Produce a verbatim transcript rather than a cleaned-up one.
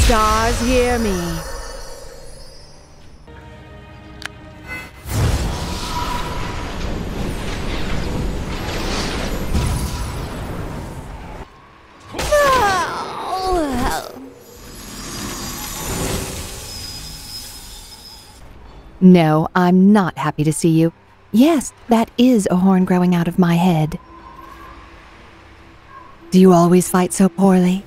stars hear me. No, I'm not happy to see you. Yes, that is a horn growing out of my head. Do you always fight so poorly?